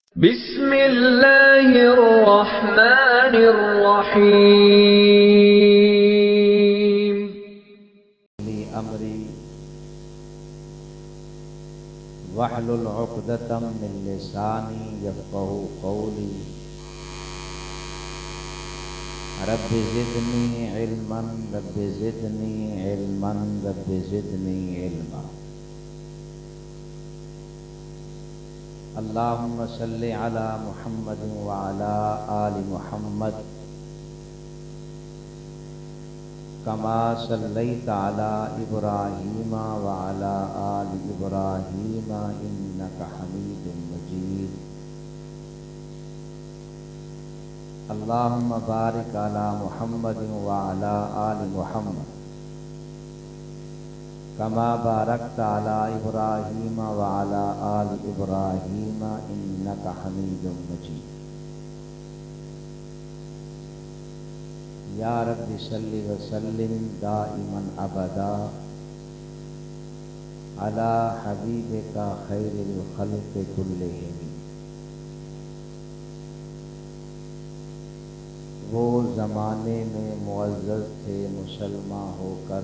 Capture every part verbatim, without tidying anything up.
بسم اللہ الرحمن الرحیم لی امری واحلل عقدۃ من لسانی یفقہوا قولی رب زدنی علما رب زدنی علما رب زدنی علما اللہم صلی علی محمد وعلی آل محمد کما صلیت علی ابراہیم وعلی آل ابراہیم انک حمید مجید اللہم بارک علی محمد وعلی آل محمد کما بارکت علی ابراہیم وعلی آل ابراہیم انک حمید مجید یا رب صلی وسلم دائما ابدا علی حبیبک خیر الخلق کلہم۔ وہ زمانے میں معزز تھے مسلمان ہو کر،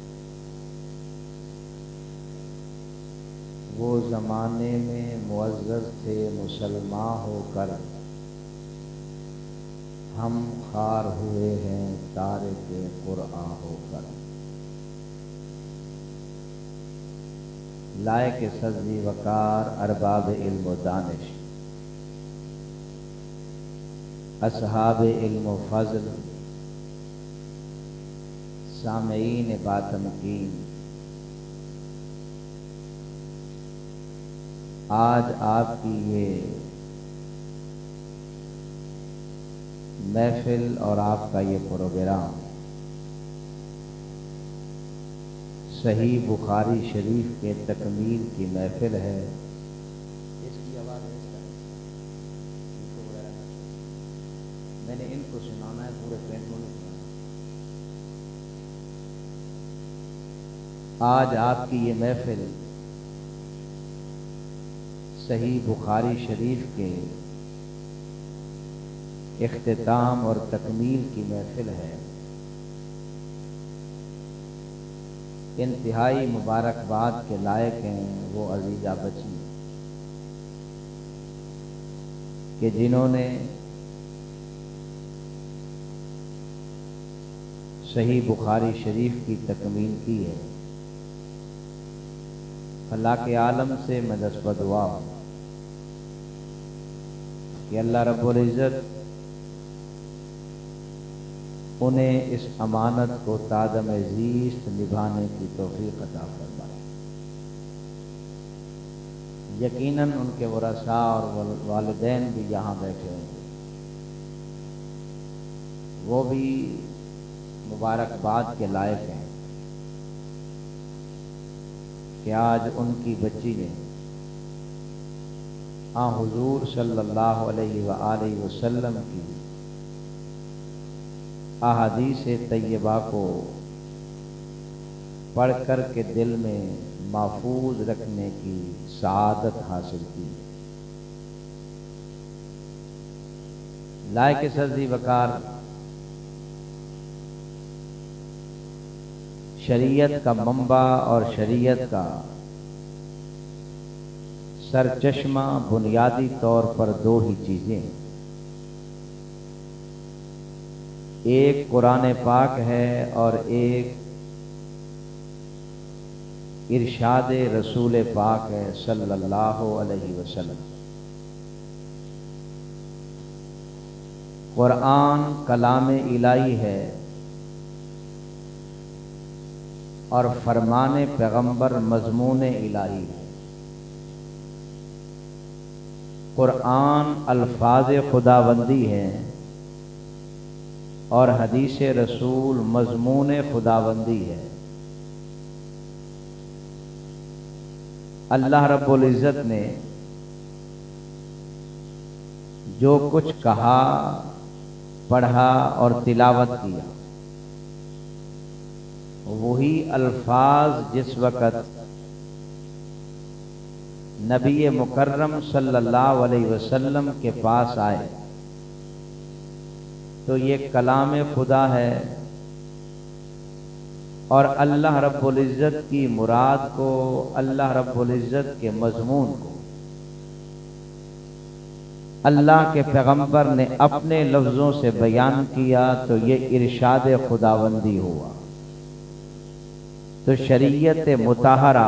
وہ زمانے میں معزز تھے مسلمان ہو کر، ہم خوار ہوئے ہیں تارک قرآن ہو کر۔ لائق سزی وقار ارباب علم و دانش، اصحاب علم و فضل، سامعین باتمکین، آج آپ کی یہ محفل اور آپ کا یہ پروگرام صحیح بخاری شریف کے تکمیل کی محفل ہے۔ اس کی آواز میں نے ان کو سنانا ہے، پورے ٹرین کو نہیں سنانا۔ آج آپ کی یہ محفل صحیح بخاری شریف کے اختتام اور تکمیل کی محفل ہے۔ انتہائی مبارکباد کے لائق ہیں وہ عزیزہ بچی کہ جنہوں نے صحیح بخاری شریف کی تکمیل کی ہے۔ اللہ کے عالم سے میں دست بدعا ہوں کہ اللہ رب العزت انہیں اس امانت کو تادم زیست نبھانے کی توفیق عطا فرمائے۔ یقیناً ان کے ورثاء اور والدین بھی یہاں بیٹھے ہوں گے، وہ بھی مبارکباد کے لائق ہیں کہ آج ان کی بچی نے آن حضور صلی اللہ علیہ وآلہ وسلم کی احادیث طیبہ کو پڑھ کر کے دل میں محفوظ رکھنے کی سعادت حاصل کی۔ لائق سزی وقار شریعت کا منبع اور شریعت کا سرچشمہ بنیادی طور پر دو ہی چیزیں، ایک قرآن پاک ہے اور ایک ارشاد رسول پاک ہے صلی اللہ علیہ وسلم۔ قرآن کلام الہی ہے اور فرمان پیغمبر مضمون الہی ہے۔ قرآن الفاظ خداوندی ہے اور حدیث رسول مضمون خداوندی ہے۔ اللہ رب العزت نے جو کچھ کہا، پڑھا اور تلاوت کیا، وہی الفاظ جس وقت نبی مکرم صلی اللہ علیہ وسلم کے پاس آئے تو یہ کلام خدا ہے اور اللہ رب العزت کی مراد کو، اللہ رب العزت کے مضمون کو اللہ کے پیغمبر نے اپنے لفظوں سے بیان کیا تو یہ ارشاد خداوندی ہوا۔ تو شریعت مطہرہ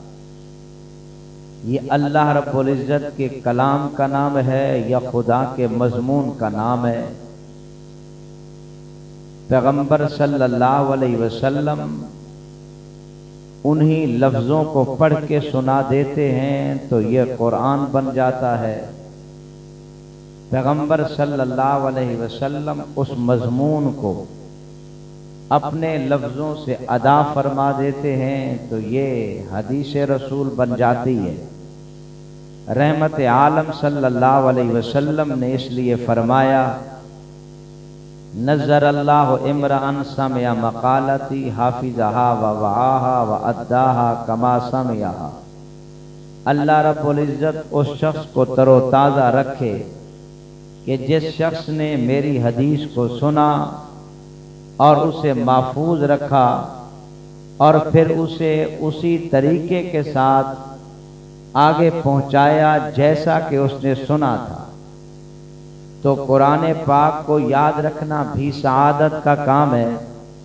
یہ اللہ رب العزت کے کلام کا نام ہے یا خدا کے مضمون کا نام ہے؟ پیغمبر صلی اللہ علیہ وسلم انہی لفظوں کو پڑھ کے سنا دیتے ہیں تو یہ قرآن بن جاتا ہے۔ پیغمبر صلی اللہ علیہ وسلم اس مضمون کو اپنے لفظوں سے ادا فرما دیتے ہیں تو یہ حدیث رسول بن جاتی ہے۔ رحمت عالم صلی اللہ علیہ وسلم نے اس لیے فرمایا، نظر اللہ امرأن سمع مقالتی حافظہا ووعاہا واداہا کما سمعہا۔ اللہ رب العزت اس شخص کو تر و تازہ رکھے کہ جس شخص نے میری حدیث کو سنا اور اسے محفوظ رکھا اور پھر اسے اسی طریقے کے ساتھ آگے پہنچایا جیسا کہ اس نے سنا تھا۔ تو قرآن پاک کو یاد رکھنا بھی سعادت کا کام ہے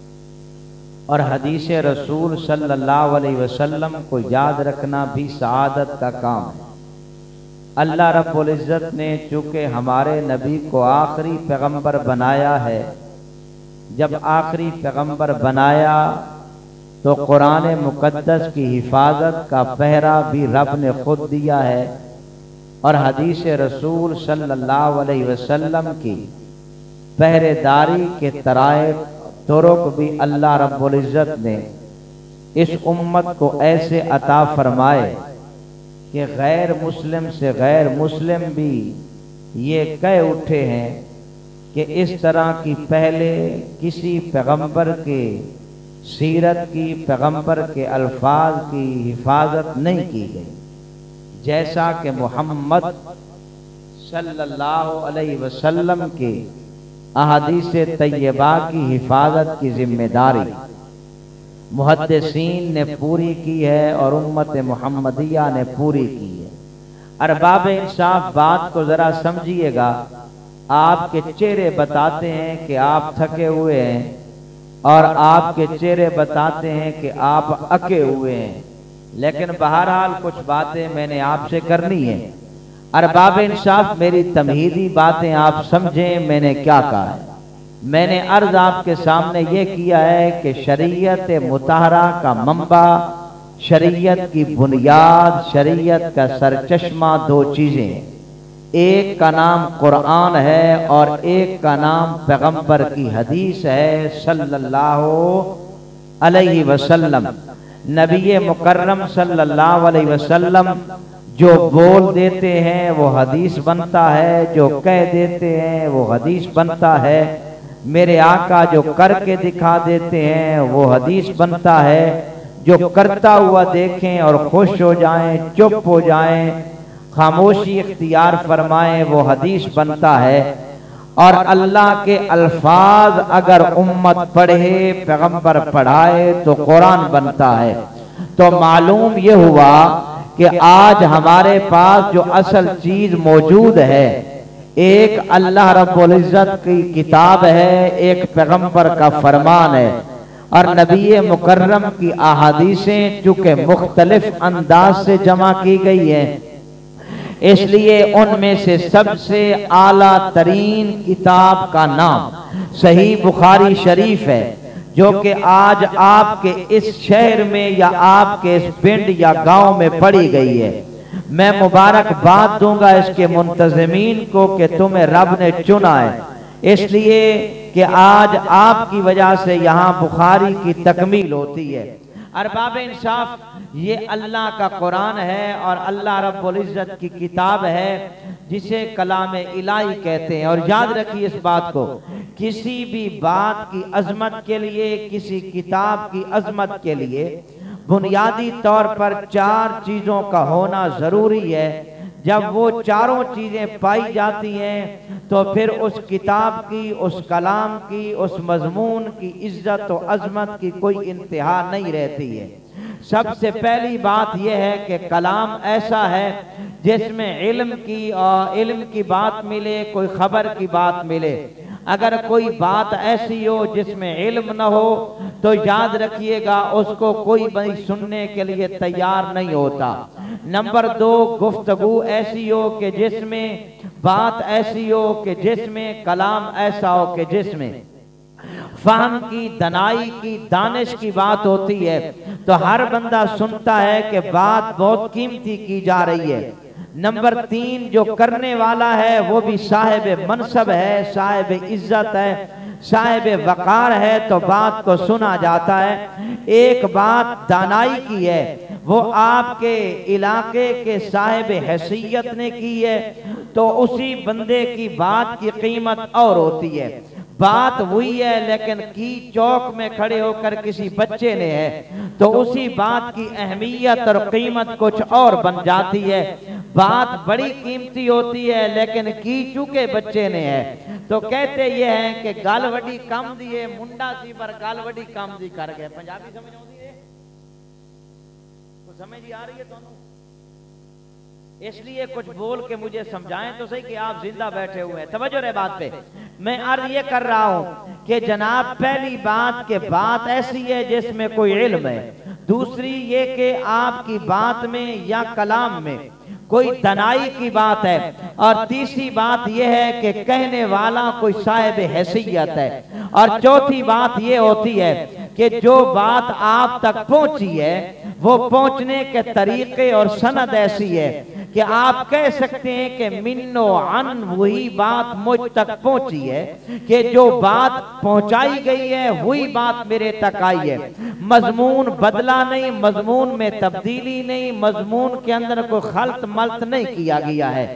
اور حدیث رسول صلی اللہ علیہ وسلم کو یاد رکھنا بھی سعادت کا کام ہے۔ اللہ رب العزت نے چونکہ ہمارے نبی کو آخری پیغمبر بنایا ہے، جب آخری پیغمبر بنایا تو قرآن مقدس کی حفاظت کا پہرا بھی رب نے خود دیا ہے اور حدیث رسول صلی اللہ علیہ وسلم کی پہرے داری کے طرائق طرق بھی اللہ رب العزت نے اس امت کو ایسے عطا فرمائے کہ غیر مسلم سے غیر مسلم بھی یہ کہہ اٹھے ہیں کہ اس طرح کی پہلے کسی پیغمبر کے سیرت کی، پیغمبر کے الفاظ کی حفاظت نہیں کی گئی جیسا کہ محمد صلی اللہ علیہ وسلم کے احادیث طیبہ کی حفاظت کی ذمہ داری محدثین نے پوری کی ہے اور امت محمدیہ نے پوری کی ہے۔ ارباب انصاف بات کو ذرا سمجھیے گا، آپ کے چہرے بتاتے ہیں کہ آپ تھکے ہوئے ہیں اور آپ کے چہرے بتاتے ہیں کہ آپ اکے ہوئے ہیں، لیکن بہرحال کچھ باتیں میں نے آپ سے کرنی ہیں۔ ارباب انصاف میری تمہیدی باتیں آپ سمجھیں میں نے کیا کہا ہے۔ میں نے عرض آپ کے سامنے یہ کیا ہے کہ شریعت مطہرہ کا منبع، شریعت کی بنیاد، شریعت کا سرچشمہ دو چیزیں ہیں، ایک کا نام قرآن ہے اور ایک کا نام پیغمبر کی حدیث ہے صلی اللہ علیہ وسلم۔ نبی مکرم صلی اللہ علیہ وسلم جو بول دیتے ہیں وہ حدیث بنتا ہے، جو کہہ دیتے ہیں وہ حدیث بنتا ہے۔ میرے آقا جو کر کے دکھا دیتے ہیں وہ حدیث بنتا ہے، جو کرتا ہوا دیکھیں اور خوش ہو جائیں، چپ ہو جائیں، خاموشی اختیار فرمائیں وہ حدیث بنتا ہے۔ اور اللہ کے الفاظ اگر امت پڑھے، پیغمبر پڑھائے تو قرآن بنتا ہے۔ تو معلوم یہ ہوا کہ آج ہمارے پاس جو اصل چیز موجود ہے، ایک اللہ رب العزت کی کتاب ہے، ایک پیغمبر کا فرمان ہے اور نبی مکرم کی احادیثیں چونکہ مختلف انداز سے جمع کی گئی ہیں، اس لیے ان میں سے سب سے اعلیٰ ترین کتاب کا نام صحیح بخاری شریف ہے، جو کہ آج آپ کے اس شہر میں یا آپ کے اس پنڈ یا گاؤں میں پڑھی گئی ہے۔ میں مبارکباد دوں گا اس کے منتظمین کو کہ تمہیں رب نے چنا ہے، اس لیے کہ آج آپ کی وجہ سے یہاں بخاری کی تکمیل ہوتی ہے۔ ارباب انصاف، یہ اللہ کا قرآن ہے اور اللہ رب العزت کی کتاب ہے جسے کلام الہی کہتے ہیں۔ اور یاد رکھیے اس بات کو، کسی بھی بات کی عظمت کے لیے، کسی کتاب کی عظمت کے لیے بنیادی طور پر چار چیزوں کا ہونا ضروری ہے۔ جب وہ چاروں چیزیں پائی جاتی ہیں تو پھر اس کتاب کی، اس کلام کی، اس مضمون کی عزت و عظمت کی کوئی انتہا نہیں رہتی ہے۔ سب سے پہلی بات یہ ہے کہ کلام ایسا ہے جس میں علم کی اور علم کی بات ملے، کوئی خبر کی بات ملے۔ اگر کوئی بات ایسی ہو جس میں علم نہ ہو تو یاد رکھیے گا اس کو کوئی بھی سننے کے لیے تیار نہیں ہوتا۔ نمبر دو، گفتگو ایسی ہو کہ جس میں بات ایسی ہو کہ جس میں کلام ایسا ہو کہ جس میں فہم کی، دانائی کی، دانش کی بات ہوتی ہے تو ہر بندہ سنتا ہے کہ بات بہت قیمتی کی جا رہی ہے۔ نمبر تین، جو کرنے والا ہے وہ بھی صاحب منصب ہے، صاحب عزت ہے، صاحب وقار ہے تو بات کو سنا جاتا ہے۔ ایک بات دانائی کی ہے، وہ آپ کے علاقے کے صاحب حیثیت نے کی ہے تو اسی بندے کی بات کی قیمت اور ہوتی ہے۔ بات وہی ہے لیکن کی چوک میں کھڑے ہو کر کسی بچے نے ہے تو اسی بات کی اہمیت اور قیمت کچھ اور بن جاتی ہے۔ بات بڑی قیمتی ہوتی ہے لیکن کی چونکہ بچے نے ہے تو کہتے یہ ہیں کہ گل وڈی کم دیئے منڈا سی پر گل وڈی کم دی کر گئے۔ پنجابی سمجھ آتی ہے؟ تو سمجھ آ رہی ہے دونوں؟ اس لیے کچھ بول کے مجھے سمجھائیں تو صحیح کہ آپ زندہ بیٹھے ہوئے ہیں۔ توجہ رہے بات پہ۔ میں عرض یہ کر رہا ہوں کہ جناب پہلی بات کہ بات ایسی ہے جس میں کوئی علم ہے، دوسری یہ کہ آپ کی بات میں یا کلام میں کوئی دانائی کی بات ہے، اور تیسری بات یہ ہے کہ کہنے والا کوئی صاحب حیثیت ہے، اور چوتھی بات یہ ہوتی ہے کہ جو بات آپ تک پہنچی ہے وہ پہنچنے کے طریقے اور سند ایسی ہے کہ آپ کہہ سکتے ہیں کہ من و عن وہی بات مجھ تک پہنچی ہے، کہ جو بات پہنچائی گئی ہے وہی بات میرے تک آئی ہے۔ مضمون بدلا نہیں، مضمون میں تبدیلی نہیں، مضمون کے اندر کوئی خلط ملط نہیں کیا گیا ہے۔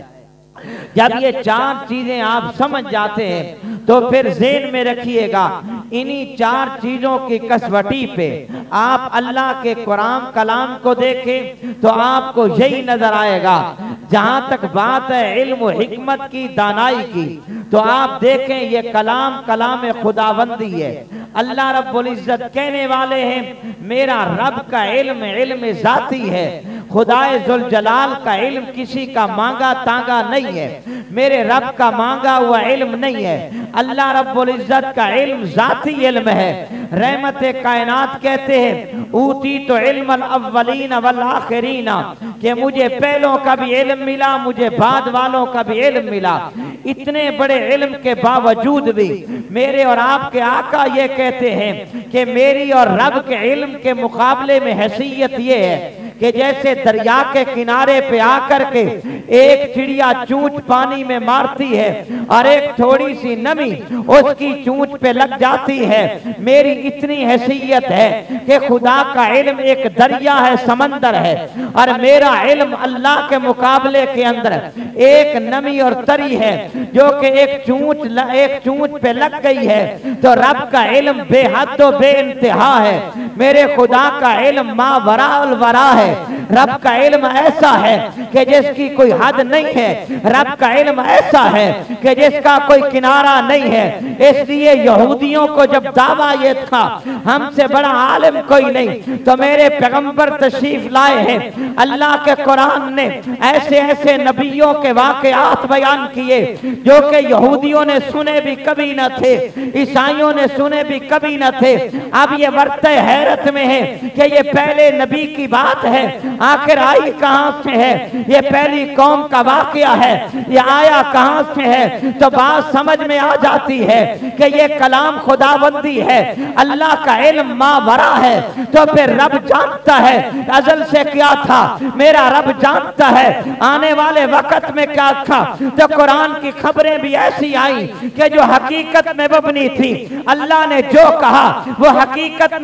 جب یہ چار چیزیں آپ سمجھ جاتے ہیں تو پھر ذہن میں رکھیے گا انہی چار چیزوں کی کسوٹی پہ آپ اللہ کے قرآن کلام کو دیکھیں تو آپ کو یہی نظر آئے گا۔ جہاں تک بات ہے علم و حکمت کی، دانائی کی، تو آپ دیکھیں یہ کلام کلام خداوندی ہے۔ اللہ رب العزت کہنے والے ہیں میرا رب کا علم علم ذاتی ہے، خدائے ذوالجلال کا علم کسی کا مانگا تانگا نہیں ہے، میرے رب کا مانگا ہوا علم نہیں ہے۔ اللہ رب العزت کا علم ذاتی علم ہے۔ رحمت کائنات کہتے ہیں اوتی تو علم الاولین والآخرین، کہ مجھے پہلوں کا بھی علم ملا، مجھے بعد والوں کا بھی علم ملا۔ اتنے بڑے علم کے باوجود بھی میرے اور آپ کے آقا یہ کہتے ہیں کہ میری اور رب کے علم کے مقابلے میں حیثیت یہ ہے کہ جیسے دریا کے کنارے پہ آ کر کے ایک چڑیا چونچ پانی میں مارتی ہے اور ایک تھوڑی سی نمی اس کی چونچ پہ لگ جاتی ہے، میری اتنی حیثیت ہے کہ خدا کا علم ایک دریا ہے، سمندر ہے، اور میرا علم اللہ کے مقابلے کے اندر ایک نمی اور تری ہے جو کہ ایک چونچ ایک چونچ پہ لگ گئی ہے۔ تو رب کا علم بے حد و بے انتہا ہے، میرے خدا کا علم ما وراء الورا ہے۔ رب کا علم ایسا ہے کہ جس کی کوئی حد نہیں ہے، رب کا علم ایسا ہے کہ جس کا کوئی کنارہ نہیں ہے۔ اس لیے یہودیوں کو جب دعویٰ یہ تھا ہم سے بڑا عالم کوئی نہیں، تو میرے پیغمبر تشریف لائے ہیں، اللہ کے قرآن نے ایسے ایسے نبیوں کے واقعات بیان کیے جو کہ یہودیوں نے سنے بھی کبھی نہ تھے، عیسائیوں نے سنے بھی کبھی نہ تھے۔ اب یہ ورطہ حیرت میں ہے کہ یہ پہلے نبی کی بات ہے، آخر آئی کہاں سے ہے؟ یہ پہلی قوم کا واقعہ ہے، یہ آیا کہاں سے ہے؟ تو بات سمجھ میں آ جاتی ہے کہ یہ کلام خداوندی ہے، اللہ کا علم ما ورا ہے۔ تو پھر رب جانتا ہے ازل سے کیا تھا، میرا رب جانتا ہے آنے والے وقت میں کیا تھا۔ تو قرآن کی خبریں بھی ایسی آئیں کہ جو حقیقت میں مبنی تھی، اللہ نے جو کہا وہ حقیقت میں سچ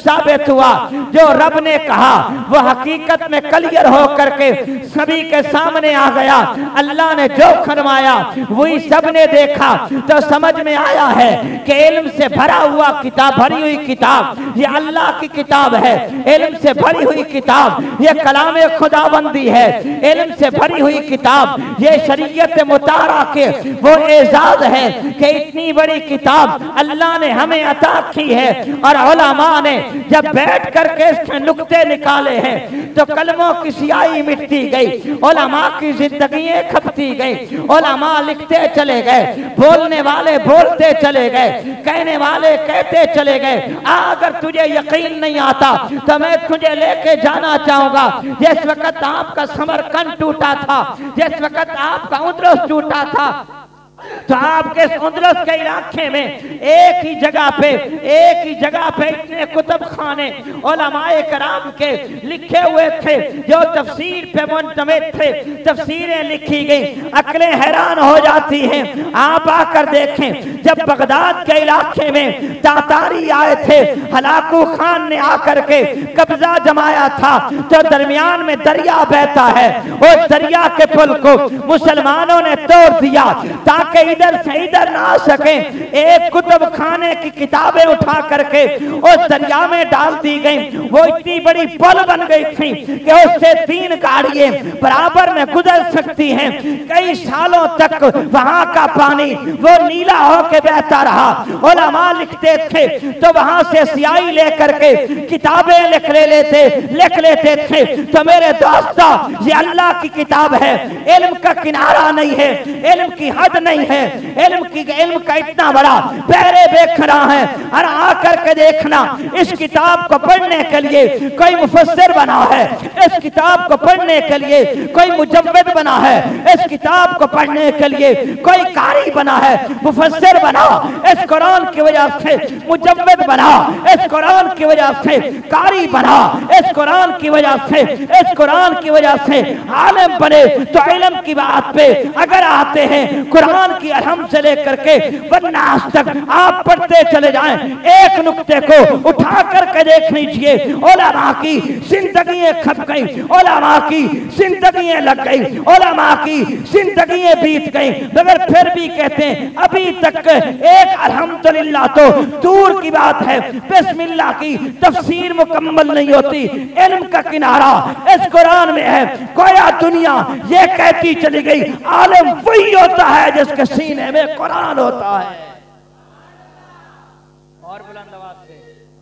साबित हुआ जो रब ने कहा वो हकीकत में क्लियर हो करके सभी के सामने आ गया। अल्लाह ने जो फरमाया वही सब ने देखा, तो समझ में आया है कि इल्म से भरा हुआ किताब, भरी हुई किताब ये अल्लाह की किताब है। इल्म से भरी हुई किताब ये कलामे खुदाबंदी है। इल्म से भरी हुई किताब ये शरीयत मुतारा के वो एजाज है कि इतनी बड़ी किताब अल्लाह ने हमें अता की है। और उलमा ने जब बैठ करके इसके नुक्ते निकाले हैं तो कलमों की सियाही मिटती गई, उलमा की जिंदगी खपती गई, उलमा लिखते चले गए, बोलने वाले बोलते चले गए, कहने वाले कहते चले गए। अगर तुझे यकीन नहीं आता तो मैं तुझे लेके जाना चाहूंगा जिस वक्त आपका समरकंद टूटा था, जिस वक्त आपका उद्रस टूटा था, तो आपके उद्रस के इलाके में एक ही जगह पे एक ही जगह पे इतने कुतुब खाने उलमाए कराम के लिखे हुए थे जो तफसीर पे मुंतमिद थे, तफसीरें लिखी गई, अकलें हैरान हो जाती हैं। आप आकर देखें, जब बगदाद के इलाके में तातारी आए थे, हलाकू खान ने आकर के कब्जा जमाया था, तो दरमियान में दरिया बहता है, उस दरिया के पुल को मुसलमानों ने तोड़ दिया ताकि इधर से इधर ना आ सके। एक कुतुब खाने की किताबें उठा करके उस दरिया में डाल दी गई। वो इतनी बड़ी पुल बन गई थी कि उससे तीन गाड़ियां बराबर में गुजर सकती हैं। कई सालों तक वहां का पानी वो नीला होकर बहता रहा। उलमा लिखते थे तो वहां से स्याही लेकर के किताबें लिख ले लेते लिख लेते थे। तो मेरे दोस्तों, ये अल्लाह की किताब है, इल्म का किनारा नहीं है, इल्म की हद नहीं है, इल्म की इल्म का इतना बड़ा पहरे देख रहा है। और आकर के देखना, इस किताब को पढ़ने के लिए कोई मुफस्सिर बना है, इस किताब को पढ़ने के लिए कोई मुजव्विद बना है, इस किताब को पढ़ने के लिए कोई कारी बना है, मुफस्सिर बना, इस कुरान की वजह से मुजव्विद बना, इस कुरान की वजह से कारी बना, इस कुरान की वजह से इस कुरान की वजह से आलिम बने। तो इल्म की बात पे अगर आते हैं, कुरान की अरहम से लेकर के वन्नास तक आप पढ़ते चले जाएं, एक नुक्ते को उठा करके देख लीजिए, उलमा की जिंदगी खप गई, उलमा की जिंदगी लग गई, उलमा की जिंदगी बीत गई, मगर फिर भी कहते हैं अभी तक एक अल्हम्दुलिल्लाह तो दूर की बात है, बिस्मिल्लाह की तफसीर मुकम्मल नहीं होती। इल्म का किनारा इस कुरान में है। कोया दुनिया ये कहती चली गई आलिम वही होता है जिसके सीने में कुरान होता है। और बुलंद आवाज से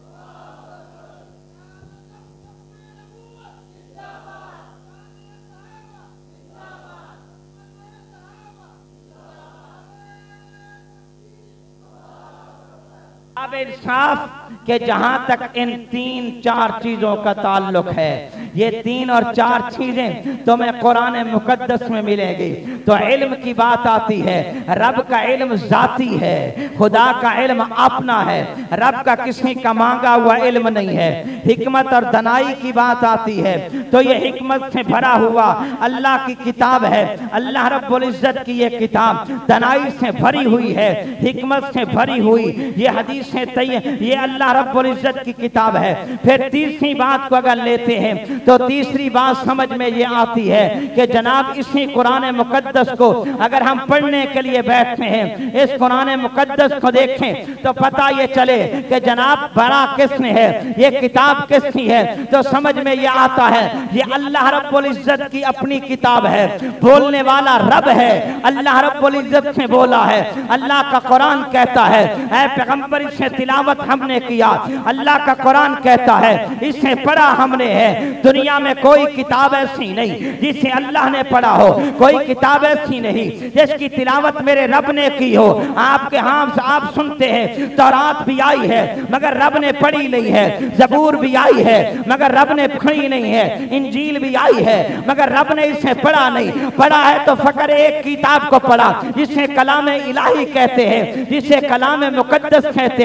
अब इंसाफ के जहां तक इन तीन चार चीजों का ताल्लुक है, ये तीन और चार चीजें तो मैं कुरान मुकद्दस में मिलेगी। तो इल्म की बात आती है, रब का इल्म जाती है, खुदा का इल्म अपना है, रब का किसी का मांगा हुआ इल्म नहीं है। हिकमत और दनाई की बात आती है तो ये हिकमत से भरा हुआ अल्लाह की किताब है। अल्लाह रब्बुल इज्जत की ये किताब दनाई से भरी हुई है, हिकमत से भरी हुई ये हदीस से तय, ये अल्लाह रब्बुल इज्जत की किताब है। फिर तीसरी बात को अगर लेते हैं तो तीसरी बात समझ में ये आती है कि जनाब इसी कुरान मुकद्दस को अगर हम पढ़ने के लिए बैठते हैं, इस कुरान मुकद्दस को देखें तो पता ये चले कि जनाब बड़ा किसने है, ये किताब किसकी है, तो समझ में ये आता है ये अल्लाह रब्बुल इज्जत की अपनी किताब है। बोलने वाला रब है, अल्लाह रब्बुल इज्जत से बोला है। अल्लाह का कुरान कहता है, ऐ पैगंबर इससे तिलावत हमने किया, अल्लाह का कुरान कहता है इसे पढ़ा हमने है। दुनिया में कोई किताब ऐसी नहीं जिसे अल्लाह ने पढ़ा हो, कोई किताब ऐसी नहीं जिसकी तिलावत मेरे रब ने की हो। आपके हाथ आप सुनते हैं तौरात भी आई है मगर रब ने पढ़ी नहीं है, जबूर भी आई है मगर रब ने पढ़ी नहीं है, इंजील भी आई है मगर रब ने इसे पढ़ा नहीं। पढ़ा है तो फकर एक किताब को पढ़ा जिसे कलाम इलाही कहते हैं, जिसे कलाम मुकद्दस कहते हैं।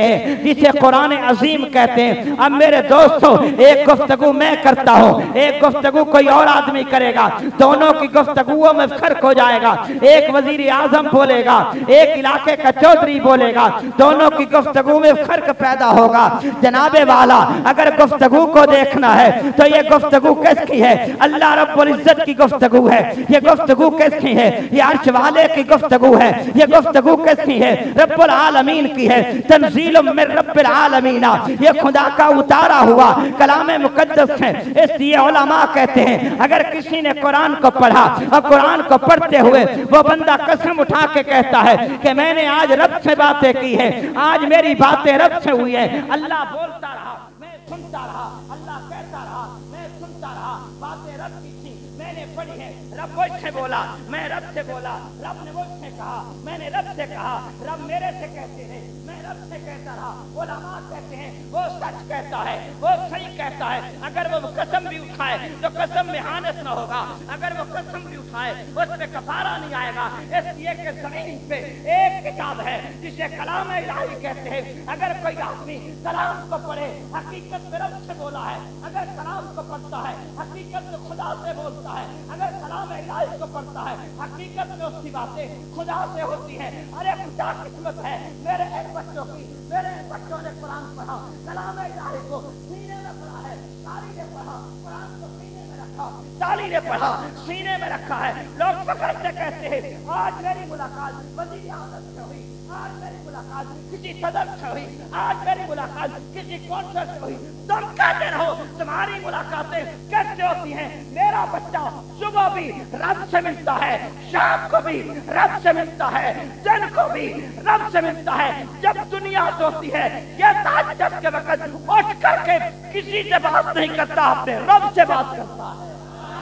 हैं, जिसे कुरान अजीम कहते हैं। अब मेरे दोस्तों, एक गुफ्तगू मैं करता हूँ, एक गुफ्तगू कोई और आदमी करेगा, दोनों की गुफ्तगुओं में फर्क हो जाएगा। एक वजीर आजम बोलेगा, एक इलाके का चौधरी बोलेगा, दोनों की गुफ्तगू में फर्क पैदा होगा। जनाबे वाला, अगर गुफ्तगू को देखना है तो ये गुफ्तगू किसकी है? अल्लाह रब्बुल इज्जत की गुफ्तगू है। ये गुफ्तगू किसकी है? ये अर्श वाले की गुफ्तगू है। ये गुफ्तगू किसकी है? रब्बुल आलमीन की है। तंजीलुम मिन रब्बिल आलमीना, ये खुदा का उतारा हुआ कलाम मुकद्दस है। इसलिए उलमा कहते हैं, अगर किसी ने कुरान को पढ़ा और कुरान को पढ़ते हुए वो बंदा कसम उठा के कहता है कि मैंने आज रब से बातें की है, आज मेरी बातें रब से हुई है। अल्लाह बोलता रहा, मैं सुनता रहा, अल्लाह कहता रहा, मैं सुनता रहा, बातें रब की थी, मैंने पढ़ी है। रब मुझसे बोला, मैं रब से बोला, रब ने मुझसे कहा, मैंने रब से कहा, रब मेरे से कहते रहे, मैं रब से कहता रहा। उलमा कहते हैं वो सच कहता है, वो सही कहता है। अगर वो कसम भी उठाए तो कसम में हानत न होगा, अगर वो कसम भी उठाए उस पे कफारा नहीं आएगा। इसलिए कि जमीन पे एक किताब है जिसे कलाम इलाही कहते हैं। अगर कोई आदमी कलाम को पढ़े, हकीकत में रब से बोला है। अगर कलाम को पढ़ता है, हकीकत में खुदा से बोलता है। अगर कलाम इलाही को पढ़ता है, हकीकत में उसकी बातें खुदा से होती है। अरे खुदा किस्मत है मेरे इन बच्चों की, मेरे इन बच्चों ने कुरान पढ़ा, कलाम इलाही को सीने में पढ़ा है, सारी ने पढ़ा, कुरान को सीने में रखा, साली ने पढ़ा, सीने में रखा है। लोग फखर से कहते हैं आज मेरी मुलाकात वज़ीर आज़म से हुई, आज मेरी मुलाकात किसी सदर से हुई, आज मेरी मुलाकात किसी कौंसल से हुई। तुम कहते रहो तुम्हारी मुलाकातें कैसे होती हैं? मेरा बच्चा सुबह भी रब से मिलता है, शाम को भी रब से मिलता है, दिन को भी रब से मिलता है। जब दुनिया सोती है ये ताज्जुब के वक्त उठ करके किसी से बात नहीं करता, अपने रब से बात करता है।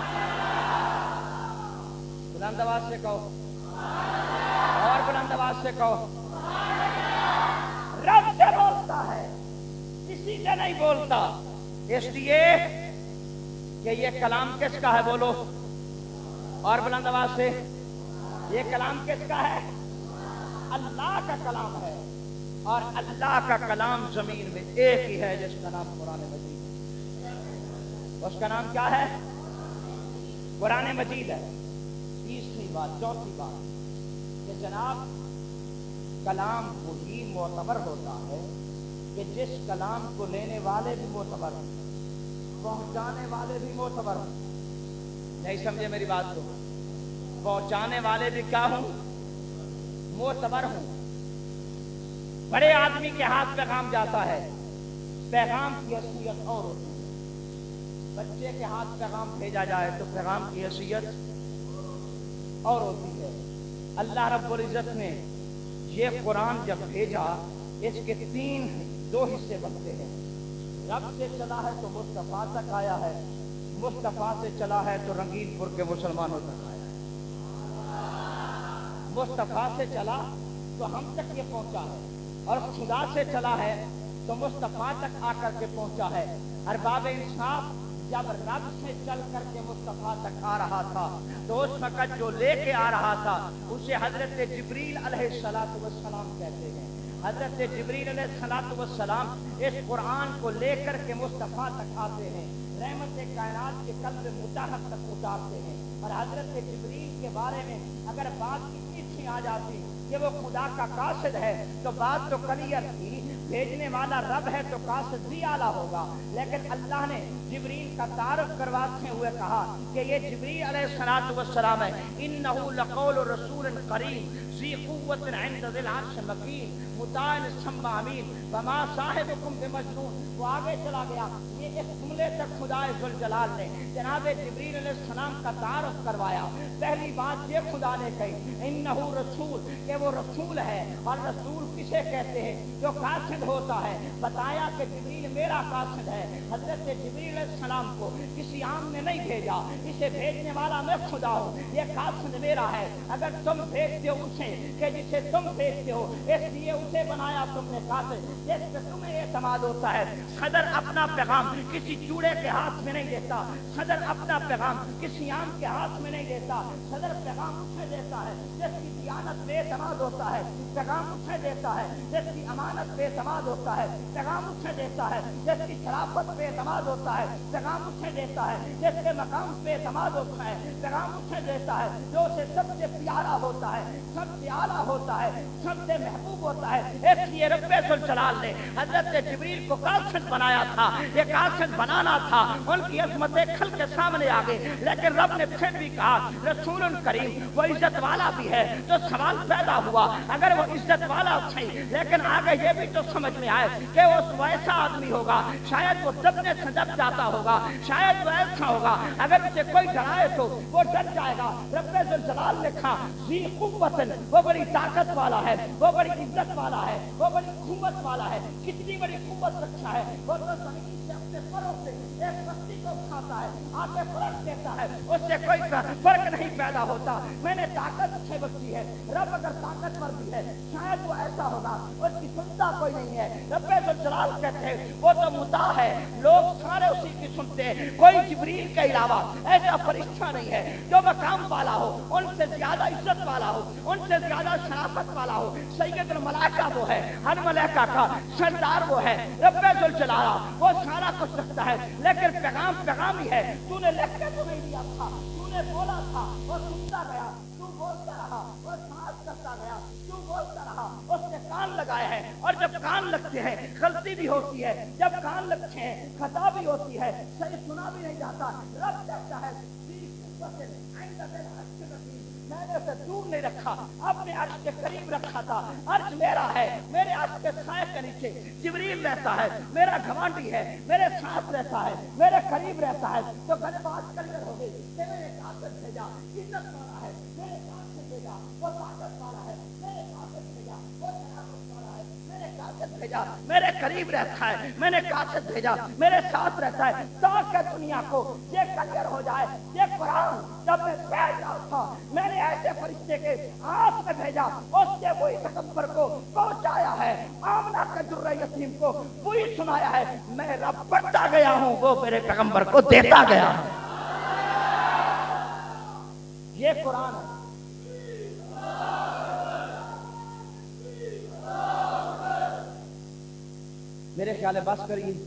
बुलंद आवाज से कहो, और बुलंद आवाज से कहो, रब से बोलता है, किसी से नहीं बोलता। इसलिए कि ये कलाम किसका है? बोलो और बुलंद आवाज से, ये कलाम किसका है? अल्लाह का कलाम है। और अल्लाह का कलाम जमीन में एक ही है जिसका नाम कुरान मजीद है। उसका नाम क्या है? कुरान मजीद है। तीसरी बात, चौथी बात कि जनाब कलाम वही मोतबर होता है कि जिस कलाम को लेने वाले भी मोतबर हों, पहुंचाने वाले भी मोतबर हों। नहीं समझे मेरी बात को? पहुंचाने वाले भी क्या हों? मोतबर हों। बड़े आदमी के हाथ पैगाम जाता है, पैगाम की हैसियत और होती है। बच्चे के हाथ पैगाम भेजा जाए तो पैगाम की हैसियत और होती है। अल्लाह रब्बुल इज्जत ने ये कुरान जब भेजा, इसके तीन दो हिस्से बनते हैं। रब से चला है तो मुस्तफा तक आया है, मुस्तफा से चला है तो रंगीनपुर के मुसलमानों तक आया है। मुस्तफा से चला तो हम तक ये पहुंचा है, और खुदा से चला है तो मुस्तफा तक आकर के पहुंचा है। अरबाब इंसाफ जब रब से चल करके मुस्तफा तक आ रहा था तो उस वक़्त जो लेके आ रहा था उसे हजरत जिब्रील अलैहिस्सलातु वस्सलाम कहते हैं। हजरत जिब्रील अलैहिस्सलातु वस्सलाम इस कुरान को लेकर के मुस्तफा तक आते हैं, रहमत कायनात के कल्ब मुताहर तक उतारते हैं। और हजरत जिब्रील के बारे में अगर बात इतनी सी आ जाती कि वो खुदा का कासिद है तो बात तो क्लियर थी, भेजने वाला रब है तो कासिद भी आला होगा। लेकिन अल्लाह ने जिब्रील का तारुफ करवाते हुए कहा कि ये जिब्रील अलैहिस्सलातु वस्सलाम है। इन्नहु लक़ौलु रसूलिन करीम ज़ी क़ुव्वतिन इंद ज़िल अर्श मकीन मुताइन सम्मा अमीन वमा साहिबुकुम बिमजनून। वो आगे चला गया, ये इस जुमले तक खुदाए जुल जलाल ने जनाब जिब्रील अलैहिस्सलाम का तारुफ करवाया। पहली बात ये खुदा ने कही इन्नहु रसूल, कि वो रसूल है। और रसूल किसे कहते हैं? जो कासिद होता है। बताया कि जिब्रील मेरा कासिद है। हजरत जिब्रील अलैहिस्सलाम को किसी आम ने नहीं भेजा, इसे भेजने वाला मैं खुदा हूँ, ये कासिद मेरा है। अगर तुम भेजते हो उसे कि जिसे तुम भेजते हो, इसलिए उसे बनाया तुमने कासिद, जिस पे तुम्हें एतमाद होता है। सदर अपना पैगाम किसी चूड़े के हाथ में नहीं देता, सदर अपना पैगाम किसी आम के हाथ में नहीं देता। सदर पैगाम उसे देता है जिसकी दियानत पे एतमाद होता है, पैगाम उसे देता है जिसकी अमानत पे اعتماد ہوتا ہے، پیغام اسے دیتا ہے جس کی شرافت پہ اعتماد ہوتا ہے، پیغام اسے دیتا ہے جس کے مقام پہ اعتماد ہوتا ہے، پیغام اسے دیتا ہے جو اسے سب سے پیارا ہوتا ہے، سب سے اعلیٰ ہوتا ہے، سب سے محبوب ہوتا ہے۔ اس لیے رب ذوالجلال نے حضرت جبریل کو قاصد بنایا تھا، یہ قاصد بنانا تھا، ان کی عظمتیں کھل کے سامنے آ گئی، لیکن رب نے پھر بھی کہا رسول کریم وہ عزت والا بھی ہے۔ تو سوال پیدا ہوا اگر وہ عزت والا صحیح، لیکن آگے یہ بھی تو سمجھ میں آئے کہ وہ ویسا آدمی ہوگا، شاید وہ دبنے سے دب جاتا ہوگا، شاید وہ ایسا ہوگا اگر اسے کوئی ڈرائے تو وہ ڈر جائے گا۔ رب ذوالجلال نے کہا ذی قوت، وہ بڑی طاقت والا ہے، وہ بڑی عزت والا ہے، وہ بڑی قوت والا ہے۔ کتنی بڑی قوت رکھا ہے، وہ تو زمین سے اپنے پروں سے ایک بستی کو اٹھاتا ہے، آگے فرق دیتا ہے، اس سے کوئی فرق نہیں پیدا ہوتا۔ میں نے طاقت سے بخشی ہے، رب اگر طاقتور بھی ہے شاید وہ ایسا ہوگا اس کی سنتا کوئی نہیں ہے۔ رب ذوالجلال کہتے ہیں وہ تو مطاع ہے، لوگ سارے اسی کی سنتے ہیں، کوئی جبریل کے علاوہ ایسا فرشتہ نہیں ہے جو مقام والا ہو، ان سے زیادہ عزت والا ہو، ان سے زیادہ شرافت والا ہو۔ سید الملائکہ وہ ہے، ہر ملائکہ کا سردار وہ ہے، رب ذوالجلال وہ سارا کچھ رکھتا ہے، لیکن پیغام پیغام ہی ہے۔ تو نے لکھ کے تو نہیں دیا تھا، تو نے بولا تھا، وہ سنتا گیا، تو بولتا رہا، وہ سماعت کرتا گیا، تو بولتا رہا، اس نے کان لگائے ہیں، اور جب کان لگتے ہیں غلطی بھی ہوتی ہے، جب کان لگتے ہیں خطا بھی ہوتی ہے، صحیح سنا بھی نہیں جاتا۔ رب کہتا ہے میں نے اسے دور نہیں رکھا، اپنے عرش کے قریب رکھا تھا۔ عرش میرا ہے، میرے عرش کے سائے کے نیچے جبریل رہتا ہے، میرا گھمانڈی ہے، میرے ساتھ رہتا ہے، میرے قریب رہتا ہے۔ تو گلے بات کلیئر ہو گئی کہ میں نے طاقت بھیجا، عزت والا ہے، میرے طاقت بھیجا، وہ طاقت والا ہے، میرے طاقت بھیجا، وہ شرافت والا ہے، میرے طاقت بھیجا، میرے قریب رہتا ہے، میں نے طاقت بھیجا، میرے ساتھ رہتا ہے، تاکہ دنیا کو یہ کلیئر ہو جائے۔ یہ قرآن جب میں بھیج رہا تھا میں نے ایسے فرشتے کے ہاتھ میں بھیجا، اس سے وہی پیغمبر کو پہنچایا ہے، آمنہ کا درہ یتیم کو وہی سنایا ہے۔ میں رب بڑھتا گیا ہوں، وہ میرے پیغمبر کو دیتا گیا ہوں۔ یہ قرآن ہے۔ میرے خیال ہے بس کریے۔